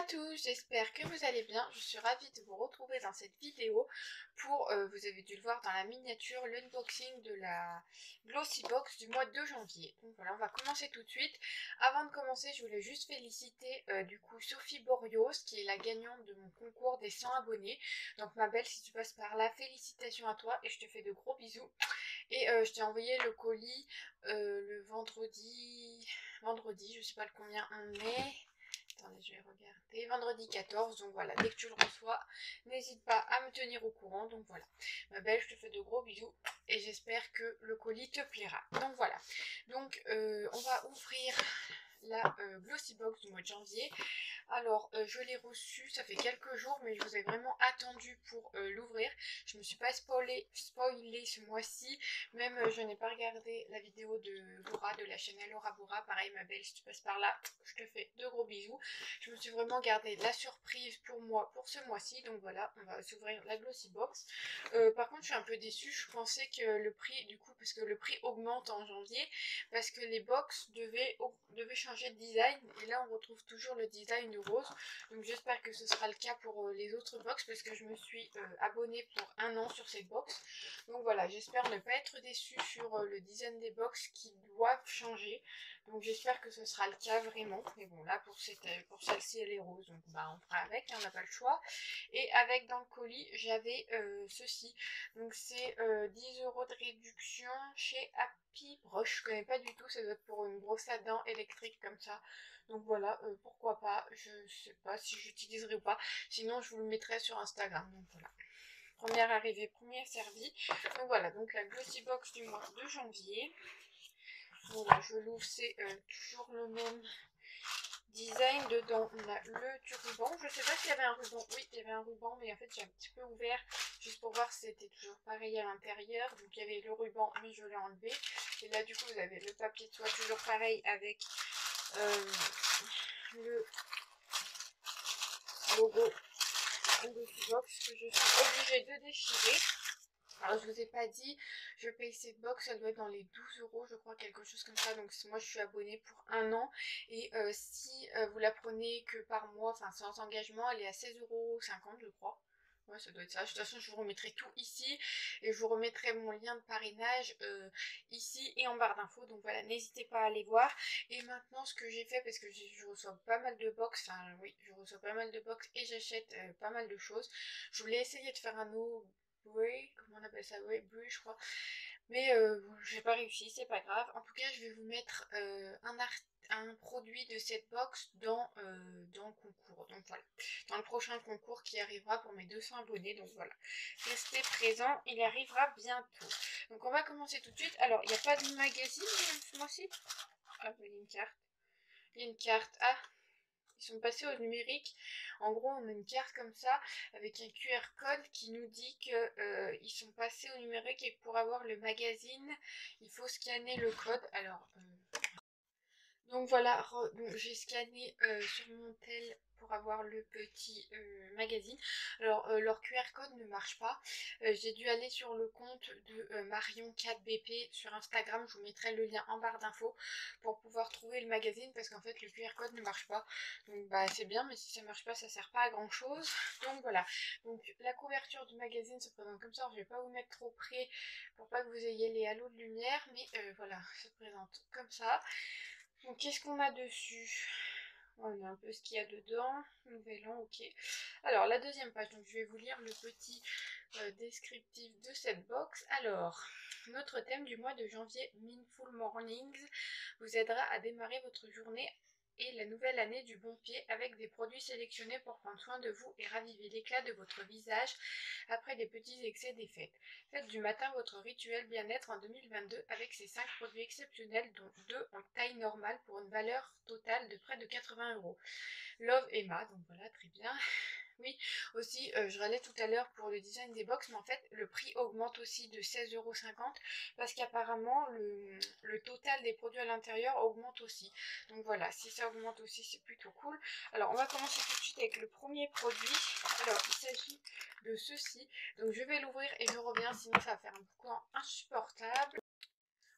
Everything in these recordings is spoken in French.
à tous, j'espère que vous allez bien. Je suis ravie de vous retrouver dans cette vidéo pour, vous avez dû le voir dans la miniature, l'unboxing de la Glossy Box du mois de janvier. Donc voilà, on va commencer tout de suite. Avant de commencer, je voulais juste féliciter du coup Sophie Borios, qui est la gagnante de mon concours des 100 abonnés. Donc ma belle, si tu passes par là, félicitations à toi et je te fais de gros bisous. Et je t'ai envoyé le colis le vendredi, je sais pas le combien on est. Attendez, je vais regarder. Vendredi 14, donc voilà, dès que tu le reçois, n'hésite pas à me tenir au courant. Donc voilà, ma belle, je te fais de gros bisous et j'espère que le colis te plaira. Donc voilà, donc on va ouvrir la Glossy Box du mois de janvier. Alors, je l'ai reçu, ça fait quelques jours, mais je vous ai vraiment attendu pour l'ouvrir. Je me suis pas spoilée ce mois-ci, même je n'ai pas regardé la vidéo de Laura, de la chaîne Laura Bora. Pareil, ma belle, si tu passes par là, je te fais de gros bisous. Je me suis vraiment gardé la surprise pour moi, pour ce mois-ci. Donc voilà, on va s'ouvrir la Glossy Box. Par contre, je suis un peu déçue. Je pensais que le prix, du coup, parce que le prix augmente en janvier, parce que les box devaient changer de design. Et là, on retrouve toujours le design rose. Donc j'espère que ce sera le cas pour les autres box, parce que je me suis abonnée pour 1 an sur cette box. Donc voilà, j'espère ne pas être déçue sur le design des box qui doivent changer. Donc j'espère que ce sera le cas vraiment. Mais bon, là pour celle-ci elle est rose, donc bah on fera avec, hein, on n'a pas le choix. Et avec dans le colis j'avais ceci. Donc c'est 10 € de réduction chez Happy Brush. Je connais pas du tout, ça doit être pour une brosse à dents électrique comme ça. Donc voilà, pourquoi pas, je sais pas si j'utiliserai ou pas. Sinon je vous le mettrai sur Instagram. Donc voilà. Première arrivée, première servie. Donc voilà, donc la Glossy Box du mois de janvier. Voilà, je l'ouvre, c'est toujours le même design. Dedans, on a du ruban. Je sais pas s'il y avait un ruban. Oui, il y avait un ruban, mais en fait, j'ai un petit peu ouvert juste pour voir si c'était toujours pareil à l'intérieur. Donc, il y avait le ruban, mais je l'ai enlevé. Et là, du coup, vous avez le papier de soie toujours pareil avec le logo de box que je suis obligée de déchirer. Alors je vous ai pas dit, je paye cette box, elle doit être dans les 12 € je crois, quelque chose comme ça. Donc moi je suis abonnée pour 1 an. Et si vous la prenez que par mois, enfin sans engagement, elle est à 16,50 € je crois. Ouais, ça doit être ça. De toute façon, je vous remettrai tout ici. Et je vous remettrai mon lien de parrainage ici et en barre d'infos. Donc voilà, n'hésitez pas à aller voir. Et maintenant, ce que j'ai fait, parce que je reçois pas mal de box, enfin oui, je reçois pas mal de box et j'achète pas mal de choses. Je voulais essayer de faire un comment on appelle ça, je crois, mais j'ai pas réussi, c'est pas grave. En tout cas, je vais vous mettre un produit de cette box dans le concours, donc voilà, dans le prochain concours qui arrivera pour mes 200 abonnés. Donc voilà, restez présents, il arrivera bientôt. Donc on va commencer tout de suite. Alors il n'y a pas de magazine ce mois-ci. Ah, il y a une carte, il y a une carte. Ah, ils sont passés au numérique. En gros, on a une carte comme ça avec un QR code qui nous dit que ils sont passés au numérique et que pour avoir le magazine, il faut scanner le code. Alors, donc voilà, donc j'ai scanné sur mon tel pour avoir le petit magazine. Alors leur QR code ne marche pas. J'ai dû aller sur le compte de Marion4BP sur Instagram. Je vous mettrai le lien en barre d'infos pour pouvoir trouver le magazine, parce qu'en fait le QR code ne marche pas. Donc bah c'est bien, mais si ça marche pas, ça sert pas à grand chose. Donc voilà. Donc la couverture du magazine se présente comme ça. Alors, je vais pas vous mettre trop près pour pas que vous ayez les halos de lumière, mais voilà, ça se présente comme ça. Donc qu'est-ce qu'on a dessus? On a un peu ce qu'il y a dedans. Nouvel an, ok. Alors la deuxième page, donc je vais vous lire le petit descriptif de cette box. Alors, notre thème du mois de janvier, Mindful Mornings, vous aidera à démarrer votre journée et la nouvelle année du bon pied avec des produits sélectionnés pour prendre soin de vous et raviver l'éclat de votre visage après les petits excès des fêtes. Faites du matin votre rituel bien-être en 2022 avec ces 5 produits exceptionnels, dont 2 en taille normale pour une valeur totale de près de 80 €. Love Emma, donc voilà, très bien. Oui, aussi, je râlais tout à l'heure pour le design des box, mais en fait, le prix augmente aussi de 16,50 € parce qu'apparemment, le total des produits à l'intérieur augmente aussi. Donc voilà, si ça augmente aussi, c'est plutôt cool. Alors, on va commencer tout de suite avec le premier produit. Alors, il s'agit de ceci. Donc, je vais l'ouvrir et je reviens, sinon ça va faire un boucan insupportable.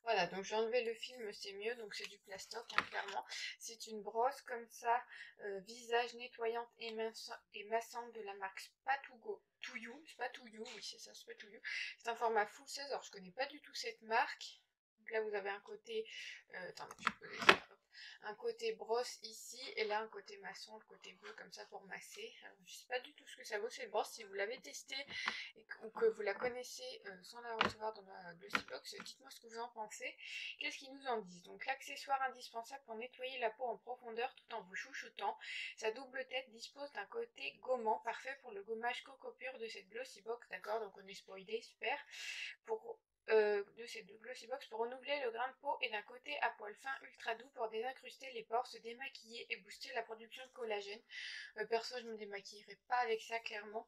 Voilà, donc j'ai enlevé le film, c'est mieux, donc c'est du plastoc, hein, clairement. C'est une brosse comme ça, visage nettoyante et massante de la marque Spa To Go. To You, Spa To You, oui c'est ça, Spa To You. C'est un format full 16, alors je connais pas du tout cette marque. Donc là vous avez un côté, attendez, je peux les faire, hop. Un côté brosse ici, et là un côté maçon, le côté bleu comme ça pour masser. Alors je sais pas du tout ce que ça vaut cette brosse, si vous l'avez testée ou que vous la connaissez sans la recevoir dans la Glossybox, dites-moi ce que vous en pensez. Qu'est-ce qu'ils nous en disent? Donc l'accessoire indispensable pour nettoyer la peau en profondeur tout en vous chouchoutant. Sa double tête dispose d'un côté gommant, parfait pour le gommage coco pur de cette Glossybox, d'accord, donc on est spoilé, super. De ces deux Glossybox pour renouveler le grain de peau et d'un côté à poil fin ultra doux pour désincruster les pores, se démaquiller et booster la production de collagène. Perso je me démaquillerai pas avec ça clairement.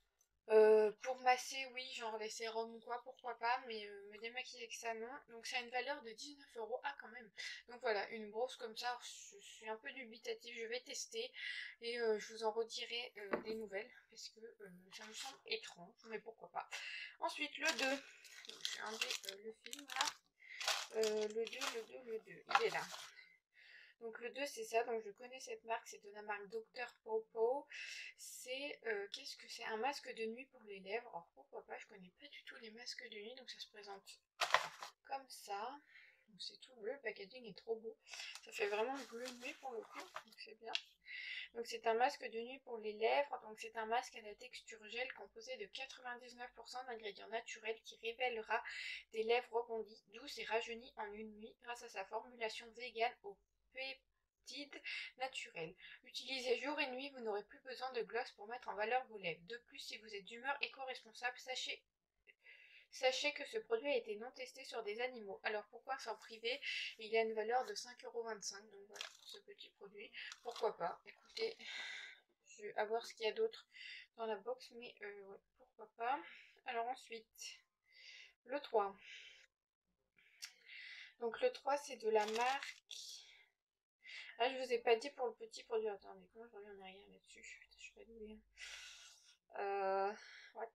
Pour masser, oui, genre les sérums ou quoi, pourquoi pas, mais me démaquiller avec ça, non. Donc ça a une valeur de 19 euros. Ah, quand même. Donc voilà, une brosse comme ça, je suis un peu dubitative, je vais tester et je vous en redirai des nouvelles parce que ça me semble étrange, mais pourquoi pas. Ensuite, le 2. Donc, je vais enlever le film là. Le 2, il est là. Donc le 2 c'est ça, donc je connais cette marque, c'est de la marque Dr Popo. C'est, qu'est-ce que c'est? Un masque de nuit pour les lèvres. Alors pourquoi pas, je connais pas du tout les masques de nuit, donc ça se présente comme ça. Donc c'est tout bleu, le packaging est trop beau. Ça fait vraiment bleu nuit pour le coup, donc c'est bien. Donc c'est un masque de nuit pour les lèvres, donc c'est un masque à la texture gel composé de 99% d'ingrédients naturels qui révélera des lèvres rebondies, douces et rajeunies en une nuit grâce à sa formulation vegan au peptides naturels. Utilisez jour et nuit, vous n'aurez plus besoin de gloss pour mettre en valeur vos lèvres. De plus, si vous êtes d'humeur éco-responsable, sachez que ce produit a été non testé sur des animaux. Alors pourquoi s'en priver? Il a une valeur de 5,25 €. Donc voilà, ce petit produit. Pourquoi pas? Écoutez, je vais voir ce qu'il y a d'autre dans la box, mais ouais, pourquoi pas. Alors ensuite, le 3. Donc le 3, c'est de la marque... Ah, je vous ai pas dit pour le petit produit. Attendez, comment je reviens en arrière là-dessus? Putain, je suis pas douée. What?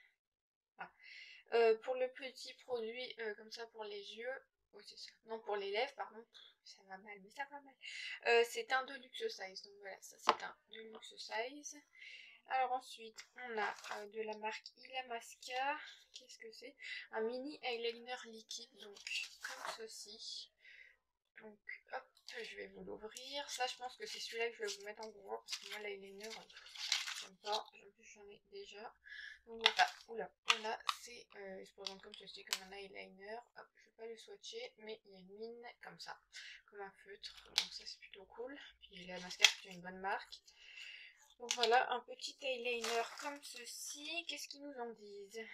Ah. Pour le petit produit, comme ça pour les yeux, oui c'est ça, non pour les lèvres pardon, ça va mal, mais ça va mal. C'est un deluxe size, donc voilà, ça c'est un deluxe size. Alors ensuite, on a de la marque Illamasqua, qu'est-ce que c'est? Un mini eyeliner liquide, donc comme ceci. Donc hop, je vais vous l'ouvrir. Ça je pense que c'est celui-là que je vais vous mettre en gros, parce que moi l'eyeliner, j'aime pas, en plus j'en ai déjà. Donc voilà, oula, c'est, il se présente comme ceci, comme un eyeliner. Hop, je vais pas le swatcher, mais il y a une mine comme ça, comme un feutre. Donc ça c'est plutôt cool. Puis la mascara c'est une bonne marque. Donc voilà, un petit eyeliner comme ceci. Qu'est-ce qu'ils nous en disent?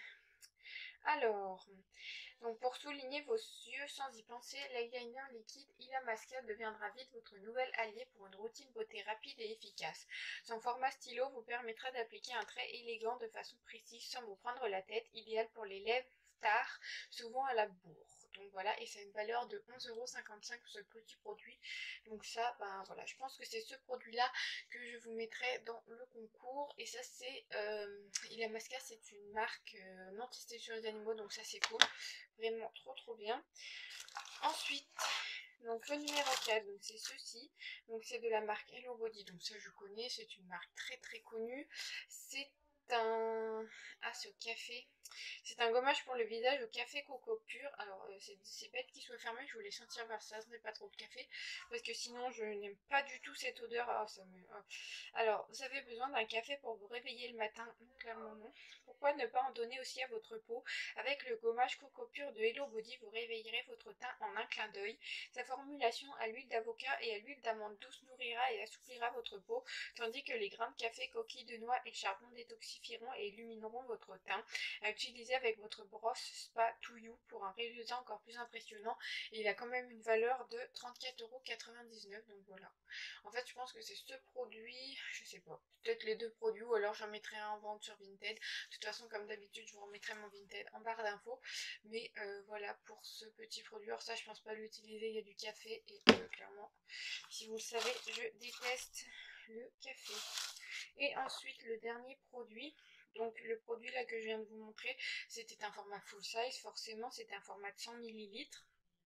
Alors, donc pour souligner vos yeux sans y penser, l'eyeliner liquide Illamasqua deviendra vite votre nouvel allié pour une routine beauté rapide et efficace. Son format stylo vous permettra d'appliquer un trait élégant de façon précise sans vous prendre la tête, idéal pour les lèvres tard, souvent à la bourre. Donc voilà, et c'est une valeur de 11,55 € pour ce petit produit. Donc ça, ben voilà, je pense que c'est ce produit-là que je vous mettrai dans le concours. Et ça c'est, Illamasqua, c'est une marque non testée sur les animaux, donc ça c'est cool. Vraiment trop bien. Ensuite, donc le numéro 4, donc c'est ceci. Donc c'est de la marque Hello Body, donc ça je connais, c'est une marque très connue. C'est un... Ah, c'est au café. C'est un gommage pour le visage au café coco pur. Alors, c'est bête qu'il soit fermé, je voulais sentir vers ça, ce n'est pas trop de café. Parce que sinon, je n'aime pas du tout cette odeur. Ah, ça me... ah. Alors, vous avez besoin d'un café pour vous réveiller le matin? Clairement non. Pourquoi ne pas en donner aussi à votre peau? Avec le gommage coco pur de Hello Body, vous réveillerez votre teint en un clin d'œil. Sa formulation à l'huile d'avocat et à l'huile d'amande douce nourrira et assouplira votre peau, tandis que les grains de café, coquilles de noix et charbon détoxifieront et illumineront votre teint. À utiliser avec votre brosse Spa To You pour un résultat encore plus impressionnant. Et il a quand même une valeur de 34,99 €. Donc voilà. En fait, je pense que c'est ce produit, je sais pas, peut-être les deux produits, ou alors j'en mettrai un en vente sur Vinted. De toute façon, comme d'habitude, je vous remettrai mon Vinted en barre d'infos. Mais voilà pour ce petit produit. Alors ça, je pense pas l'utiliser, il y a du café. Et clairement, si vous le savez, je déteste le café. Et ensuite, le dernier produit. Donc le produit là que je viens de vous montrer, c'était un format full size, forcément c'était un format de 100 ml.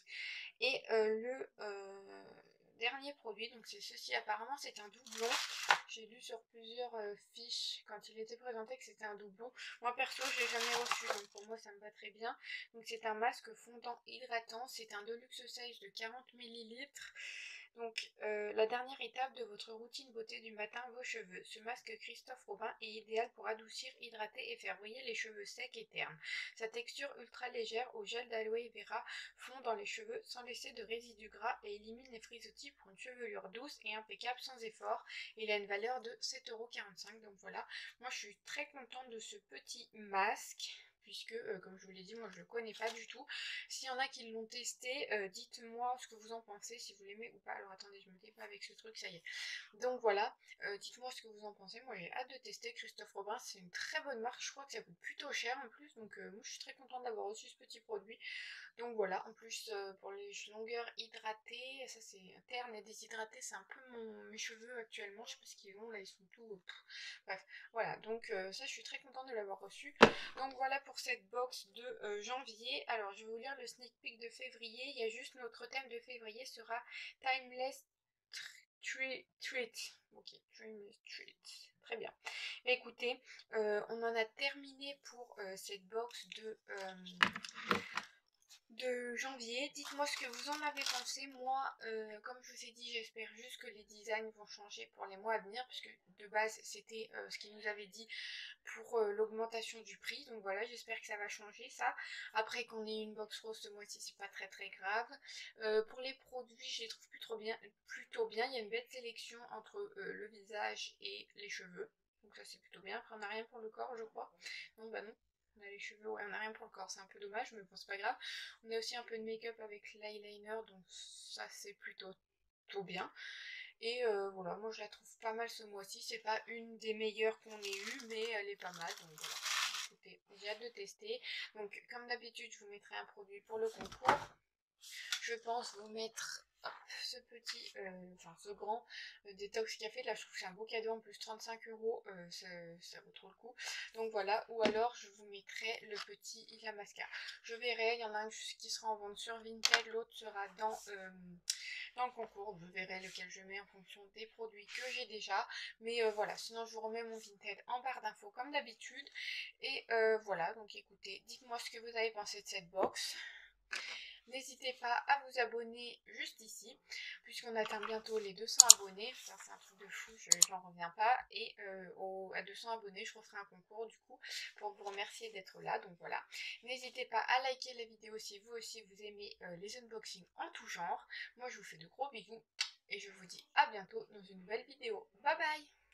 Et le dernier produit, donc c'est ceci, apparemment c'est un doublon. J'ai lu sur plusieurs fiches quand il était présenté que c'était un doublon. Moi perso je l'ai jamais reçu, donc pour moi ça me va très bien. Donc c'est un masque fondant hydratant, c'est un Deluxe Size de 40 millilitres. Donc la dernière étape de votre routine beauté du matin, vos cheveux. Ce masque Christophe Robin est idéal pour adoucir, hydrater et faire briller les cheveux secs et ternes. Sa texture ultra légère au gel d'aloe vera fond dans les cheveux sans laisser de résidus gras et élimine les frisottis pour une chevelure douce et impeccable sans effort. Il a une valeur de 7,45 €. Donc voilà, moi je suis très contente de ce petit masque. Puisque, comme je vous l'ai dit, moi je ne le connais pas du tout. S'il y en a qui l'ont testé, dites-moi ce que vous en pensez, si vous l'aimez ou pas. Alors attendez, je me tais pas avec ce truc, ça y est. Donc voilà, dites-moi ce que vous en pensez. Moi j'ai hâte de tester Christophe Robin, c'est une très bonne marque. Je crois que ça coûte plutôt cher en plus. Donc moi je suis très contente d'avoir reçu ce petit produit. Donc voilà, en plus pour les longueurs hydratées, ça c'est terne et déshydraté, c'est un peu mes cheveux actuellement, je sais pas ce qu'ils ont, là ils sont tout... Bref, voilà, donc ça je suis très contente de l'avoir reçu. Donc voilà pour cette box de janvier. Alors je vais vous lire le sneak peek de février, il y a juste notre thème de février sera Timeless Treat. Ok, Timeless Treat. Très bien. Écoutez, on en a terminé pour cette box de janvier. Dites-moi ce que vous en avez pensé. Moi, comme je vous ai dit, j'espère juste que les designs vont changer pour les mois à venir, puisque de base c'était ce qu'ils nous avaient dit pour l'augmentation du prix. Donc voilà, j'espère que ça va changer ça. Après qu'on ait une box rose ce mois-ci, c'est pas très très grave. Pour les produits, je les trouve plutôt bien. Il y a une belle sélection entre le visage et les cheveux. Donc ça c'est plutôt bien. Après on n'a rien pour le corps, je crois. Donc bah non. On a les cheveux, ouais, on n'a rien pour le corps, c'est un peu dommage, mais bon, c'est pas grave. On a aussi un peu de make-up avec l'eyeliner, donc ça c'est plutôt tout bien. Et voilà, moi je la trouve pas mal ce mois-ci. C'est pas une des meilleures qu'on ait eues, mais elle est pas mal. Donc voilà, écoutez, j'ai hâte de tester. Donc comme d'habitude, je vous mettrai un produit pour le concours. Je pense vous mettre ce petit, enfin ce grand détox café. Là je trouve que c'est un beau cadeau, en plus 35 €, ça vaut trop le coup. Donc voilà, ou alors je vous mettrai le petit Ila Mascara. Je verrai, il y en a un qui sera en vente sur Vinted, l'autre sera dans le concours. Je verrai lequel je mets en fonction des produits que j'ai déjà. Mais voilà, sinon je vous remets mon Vinted en barre d'infos comme d'habitude. Et voilà, donc écoutez, dites-moi ce que vous avez pensé de cette box. N'hésitez pas à vous abonner juste ici, puisqu'on atteint bientôt les 200 abonnés. Ça, c'est un truc de fou, j'en reviens pas. Et à 200 abonnés, je referai un concours du coup pour vous remercier d'être là. Donc voilà. N'hésitez pas à liker la vidéo si vous aussi vous aimez les unboxings en tout genre. Moi, je vous fais de gros bisous et je vous dis à bientôt dans une nouvelle vidéo. Bye bye!